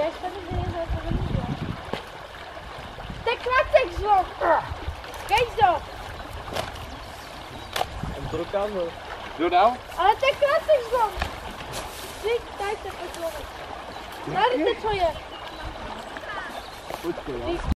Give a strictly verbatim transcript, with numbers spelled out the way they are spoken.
Jeszcze nie wiem, że to nie. Te klatek złom! Gejdź do! Drukamy. Doe nou? Ale te klatek złom! Zik, daj te pozwolę. Daj te twoje. Goed,